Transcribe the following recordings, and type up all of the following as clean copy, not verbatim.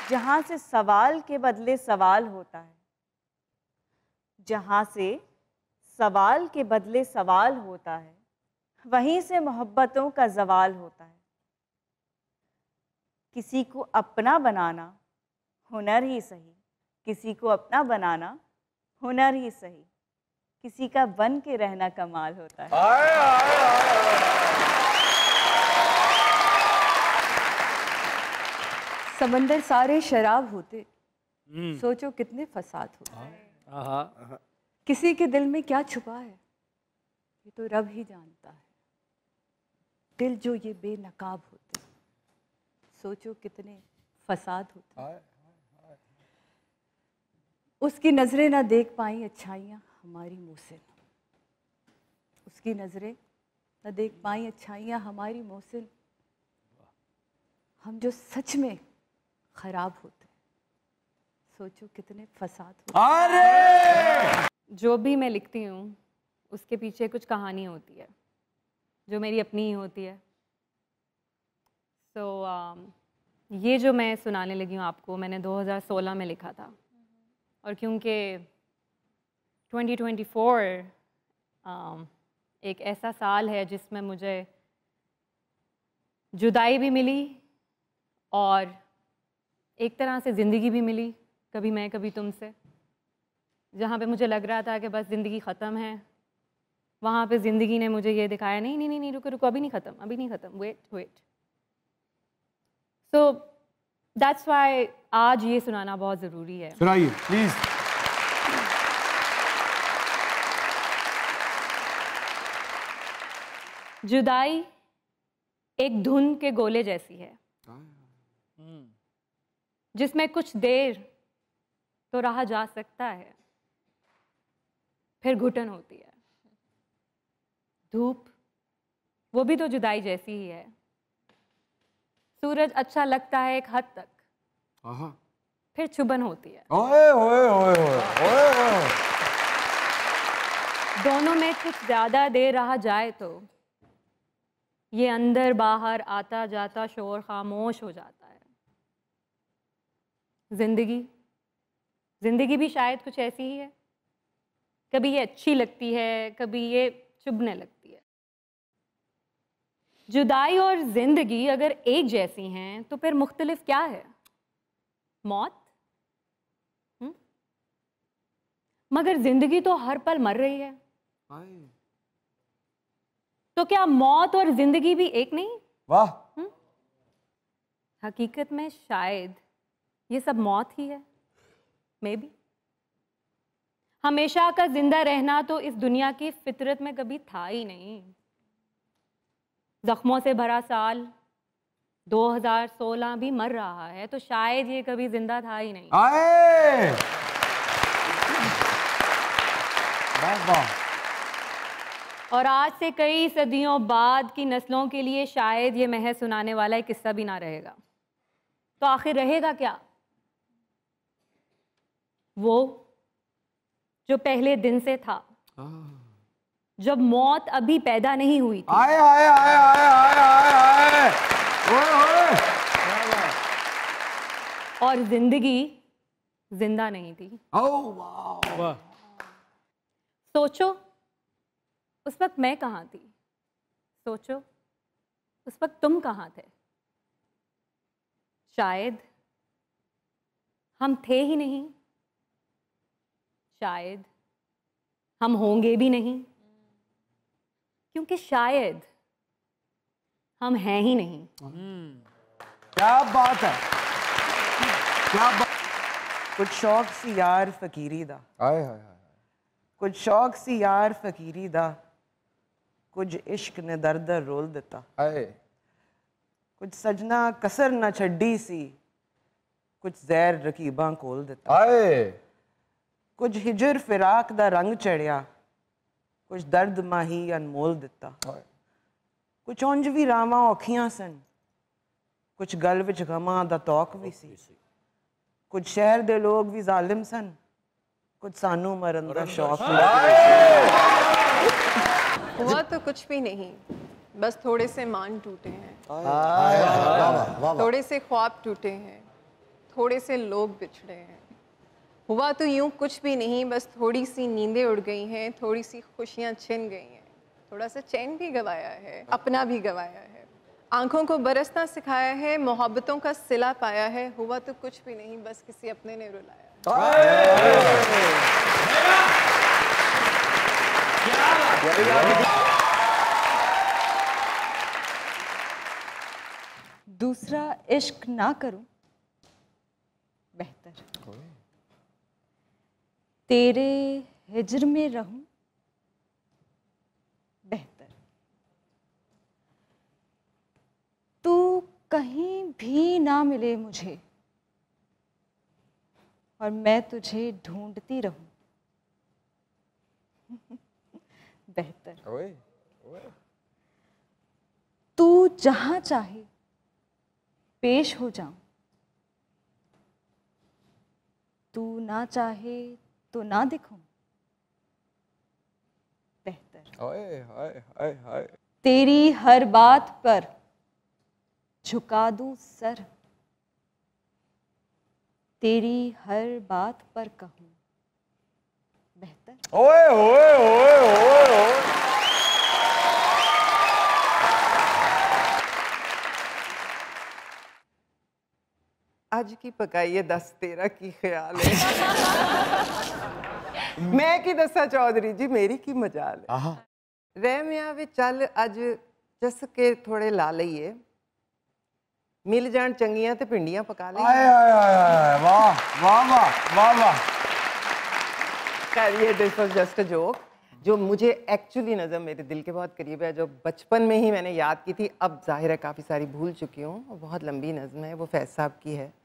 जहाँ से सवाल के बदले सवाल होता है, जहाँ से सवाल के बदले सवाल होता है, वहीं से मोहब्बतों का ज़वाल होता है। किसी को अपना बनाना हुनर ही सही, किसी को अपना बनाना हुनर ही सही, किसी का बन के रहना कमाल होता है। समंदर सारे शराब होते, सोचो कितने फसाद होते। किसी के दिल में क्या छुपा है ये तो रब ही जानता है। दिल जो ये बेनकाब होते, सोचो कितने फसाद होते। उसकी नजरें ना देख पाई अच्छाइयाँ हमारी मोहसिन, उसकी नजरें ना देख पाई अच्छाइयाँ हमारी मोहसिन। हम जो सच में खराब होते, सोचो कितने फसाद होते। जो भी मैं लिखती हूँ उसके पीछे कुछ कहानी होती है जो मेरी अपनी ही होती है। ये जो मैं सुनाने लगी हूँ आपको, मैंने 2016 में लिखा था। और क्योंकि 2024 एक ऐसा साल है जिसमें मुझे जुदाई भी मिली और एक तरह से ज़िंदगी भी मिली, कभी मैं कभी तुमसे। जहाँ पे मुझे लग रहा था कि बस ज़िंदगी ख़त्म है, वहाँ पे ज़िंदगी ने मुझे ये दिखाया, नहीं नहीं नहीं, रुको रुको, अभी नहीं ख़त्म, अभी नहीं ख़त्म, वेट। सो दैट्स वाई आज ये सुनाना बहुत ज़रूरी है। सुनाइए प्लीज़। जुदाई एक धुन के गोले जैसी है जिसमें कुछ देर तो रहा जा सकता है, फिर घुटन होती है। धूप वो भी तो जुदाई जैसी ही है। सूरज अच्छा लगता है एक हद तक, फिर चुभन होती है। ओए ओए ओए ओए ओए। दोनों में कुछ ज़्यादा देर रहा जाए तो ये अंदर बाहर आता जाता शोर खामोश हो जाता है। जिंदगी भी शायद कुछ ऐसी ही है। कभी ये अच्छी लगती है, कभी ये चुभने लगती है। जुदाई और जिंदगी अगर एक जैसी हैं तो फिर मुख्तलिफ क्या है? मौत? मगर जिंदगी तो हर पल मर रही है। तो क्या मौत और जिंदगी भी एक नहीं? वाह। हकीकत में शायद ये सब मौत ही है, मे बी। हमेशा का जिंदा रहना तो इस दुनिया की फितरत में कभी था ही नहीं। जख्मों से भरा साल 2016 भी मर रहा है तो शायद ये कभी जिंदा था ही नहीं। और आज से कई सदियों बाद की नस्लों के लिए शायद ये महज सुनाने वाला एक किस्सा भी ना रहेगा। तो आखिर रहेगा क्या? वो जो पहले दिन से था, जब मौत अभी पैदा नहीं हुई थी। आए आए आए आए आए आए आए। और जिंदगी जिंदा नहीं थी। वाह। सोचो उस वक्त मैं कहाँ थी? सोचो उस वक्त तुम कहाँ थे? शायद हम थे ही नहीं, शायद हम होंगे भी नहीं, क्योंकि शायद हम हैं ही नहीं। क्या बात है, क्या बात। कुछ शौक सी यार फकीरी दा, कुछ शौक सी यार फकीरी दा, कुछ इश्क ने दर दर रोल दिता। कुछ सजना कसर ना छड्डी सी, कुछ जहर रकीबा खोल दिता। कुछ हिजर फिराक दा रंग चढ़िया, कुछ दर्द माही अनमोल दिता। कुछ उंज भी रावां औखियां सन, कुछ गल विच गमां दा तौक भी सी। कुछ शहर दे लोग भी जालिम सन, कुछ सानू मरन दा शौक भी। हुआ तो कुछ भी नहीं, बस थोड़े से मान टूटे हैं, थोड़े से ख्वाब टूटे हैं, थोड़े से लोग बिछड़े हैं। हुआ तो यूं कुछ भी नहीं, बस थोड़ी सी नींदें उड़ गई हैं, थोड़ी सी खुशियाँ छिन गई हैं, थोड़ा सा चैन भी गवाया है, अपना भी गवाया है, आंखों को बरसना सिखाया है, मोहब्बतों का सिला पाया है। हुआ तो कुछ भी नहीं, बस किसी अपने ने रुलाया। दूसरा इश्क ना करूं बेहतर, तेरे हिज्र में रहूं बेहतर, तू कहीं भी ना मिले मुझे और मैं तुझे ढूंढती रहूं बेहतर। तू जहां चाहे पेश हो जाऊं, तू ना चाहे तो ना दिखूं बेहतर। तेरी हर बात पर झुका दूं सर, तेरी हर बात पर कहूं बेहतर। ओए ओए ओए ओए ओए। आज की पकाइए 10-13 की ख्याल है। मैं की दसा चौधरी जी, मेरी की मजाल है। रह मियां वे चल अज जस के थोड़े ला लईए, मिल जान चंगियां ते पिंडियां पका ले। वाह वाह वाह वाह वाह। ये this was just a joke, जो मुझे एक्चुअली नज़म मेरे दिल के बहुत करीब है, जो बचपन में ही मैंने याद की थी। अब जाहिर है काफ़ी सारी भूल चुकी हूँ। बहुत लंबी नज़म है, वो फैज़ साहब की है।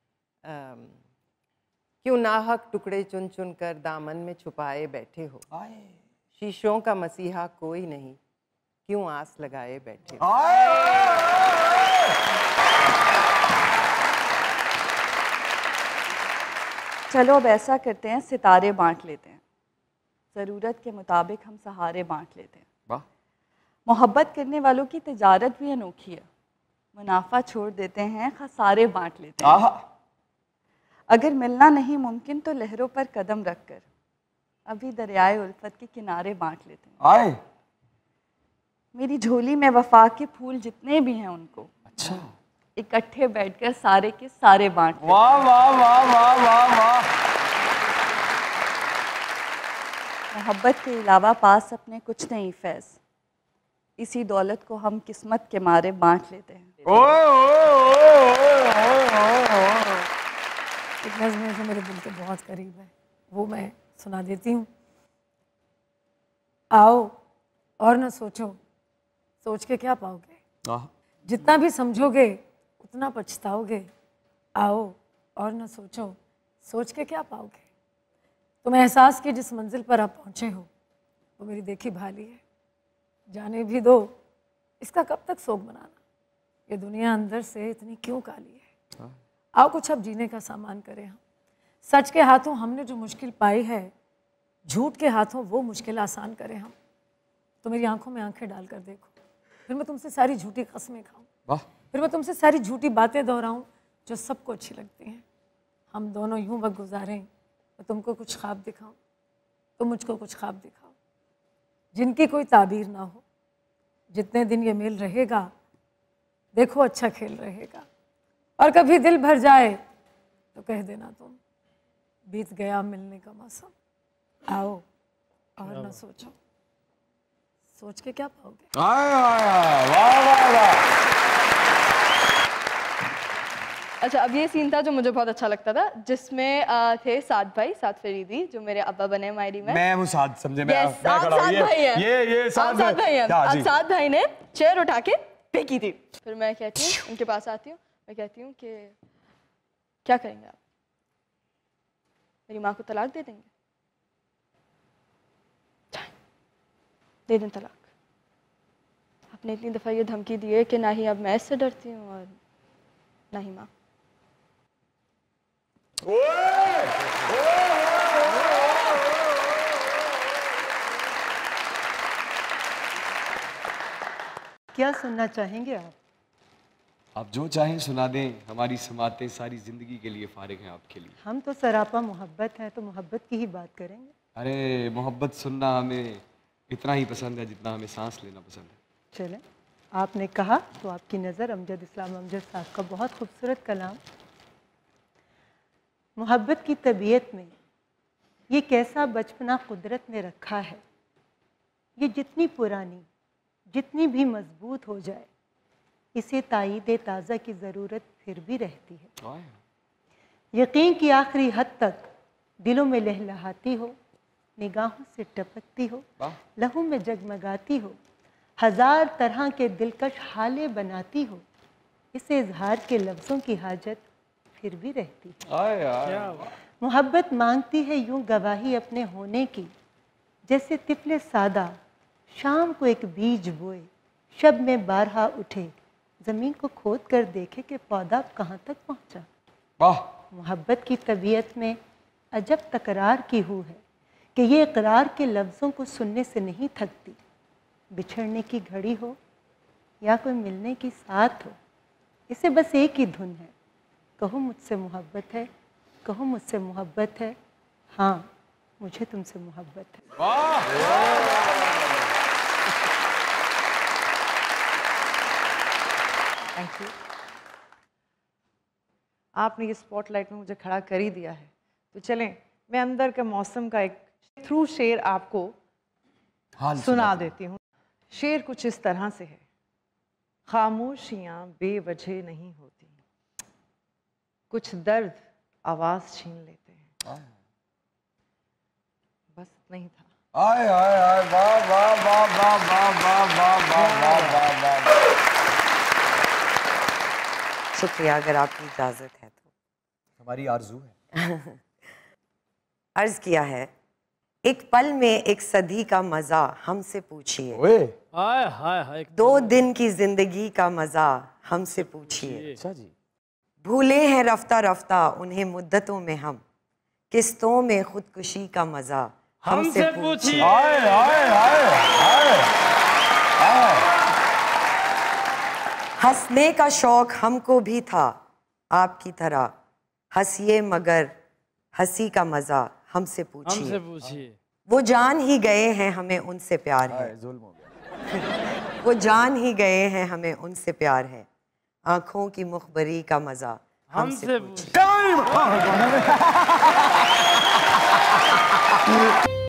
क्यों नाहक टुकड़े चुन चुन कर दामन में छुपाए बैठे हो, शीशों का मसीहा कोई नहीं, क्यों आस लगाए बैठे हो। चलो अब ऐसा करते हैं, सितारे बांट लेते हैं, ज़रूरत के मुताबिक हम सहारे बांट लेते हैं। वाह। मोहब्बत करने वालों की तिजारत भी अनोखी है, मुनाफा छोड़ देते हैं, खसारे बांट लेते हैं। अगर मिलना नहीं मुमकिन तो लहरों पर कदम रखकर अभी दरियाए उल्फत के किनारे बांट लेते हैं। मेरी झोली में वफा के फूल जितने भी हैं उनको अच्छा इकट्ठे बैठकर सारे के सारे बांट लेते हैं। वाह वाह वाह वाह वाह वाह। मोहब्बत के अलावा पास अपने कुछ नहीं फैज़, इसी दौलत को हम किस्मत के मारे बांट लेते हैं। एक नज़्म है जो मेरे दिल के बहुत करीब है, वो मैं सुना देती हूँ। आओ और न सोचो, सोच के क्या पाओगे, जितना भी समझोगे उतना पछताओगे। आओ और न सोचो, सोच के क्या पाओगे। तुम एहसास की जिस मंजिल पर आप पहुँचे हो वो मेरी देखी भाली है, जाने भी दो इसका कब तक शोक मनाना, ये दुनिया अंदर से इतनी क्यों काली है। आओ कुछ अब जीने का सामान करें हम, सच के हाथों हमने जो मुश्किल पाई है, झूठ के हाथों वो मुश्किल आसान करें हम। तो मेरी आंखों में आंखें डालकर देखो, फिर मैं तुमसे सारी झूठी कस्में खाऊं, फिर मैं तुमसे सारी झूठी बातें दोहराऊं जो सबको अच्छी लगती हैं। हम दोनों यूं वक्त गुजारें, मैं तुमको कुछ ख्वाब दिखाऊं, तुम मुझको कुछ ख्वाब दिखाओ, जिनकी कोई ताबीर ना हो। जितने दिन ये मेल रहेगा देखो अच्छा खेल रहेगा, और कभी दिल भर जाए तो कह देना तुम बीत गया मिलने का मौसम। आओ और ना सोचो, सोच के क्या पाओगे। अच्छा, अब ये सीन था जो मुझे बहुत अच्छा लगता था, जिसमें थे साद भाई, साद फरीदी जो मेरे अब्बा बने मायरी में। मैं वो साद समझे, मैं आप साद भाई हैं। ये साद भाई हैं। अब साद भाई ने चेयर उठा के फेंकी थी। फिर मैं कहती हूँ, उनके पास आती हूँ, मैं कहती हूँ कि क्या करेंगे आप, मेरी माँ को तलाक दे देंगे। दे दें तलाक। आपने इतनी दफ़ा ये धमकी दी है कि ना ही अब मैं इससे डरती हूँ और ना ही माँ। क्या सुनना चाहेंगे आप? आप जो चाहें सुना दें, हमारी समातें सारी जिंदगी के लिए फारिग हैं आपके लिए। हम तो सरापा मोहब्बत है, तो मोहब्बत की ही बात करेंगे। अरे मोहब्बत सुनना हमें इतना ही पसंद है जितना हमें सांस लेना पसंद है। चलें, आपने कहा तो आपकी नज़र अमजद इस्लाम अमजद साहब का बहुत खूबसूरत कलाम। मोहब्बत की तबीयत में ये कैसा बचपना कुदरत ने रखा है, ये जितनी पुरानी जितनी भी मजबूत हो जाए इसे तायीद ताज़ा की ज़रूरत फिर भी रहती है। यकीन की आखिरी हद तक दिलों में लहलहाती हो, निगाहों से टपकती हो, लहू में जगमगाती हो, हजार तरह के दिलकश हाले बनाती हो, इसे इजहार के लफ्ज़ों की हाजत फिर भी रहती है। मोहब्बत मांगती है यूं गवाही अपने होने की, जैसे तिफले सादा शाम को एक बीज बोए, शब में बारहा उठे, ज़मीन को खोद कर देखे कि पौधा कहाँ तक पहुँचा। मोहब्बत की तबीयत में अजब तकरार की हूँ है कि ये इकरार के लफ्ज़ों को सुनने से नहीं थकती। बिछड़ने की घड़ी हो या कोई मिलने की साथ हो, इसे बस एक ही धुन है, कहो मुझसे मोहब्बत है, कहो मुझसे मोहब्बत है, हाँ मुझे तुमसे मोहब्बत है। Thank you. आपने ये स्पॉटलाइट में मुझे खड़ा कर ही दिया है, तो चलें मैं अंदर के मौसम का एक थ्रू शेर आपको सुना देती हूँ। शेर कुछ इस तरह से है, खामोशियाँ बेवजह नहीं होती, कुछ दर्द आवाज़ छीन लेते हैं। बस नहीं था। आय आय आय, वाह वाह वाह वाह वाह वाह वाह वाह वाह वाह वाह। शुक्रिया, अगर आपकी इजाज़त है तो। हमारी आरज़ू है। अर्ज़ किया है, एक पल में एक सदी का मज़ा हमसे पूछिए, 2 दिन की ज़िंदगी का मज़ा हमसे पूछिए। अच्छा जी। भूले हैं रफ्ता रफ्ता उन्हें मुद्दतों में हम, किस्तों में खुदकुशी का मज़ा हमसे पूछिए। हंसने का शौक हमको भी था आपकी तरह, हंसिए मगर हंसी का मज़ा हमसे पूछिए। वो जान ही गए हैं हमें उनसे प्यार है, वो जान ही गए हैं हमें उनसे प्यार है, आँखों की मुखबरी का मज़ा हमसे पूछिए।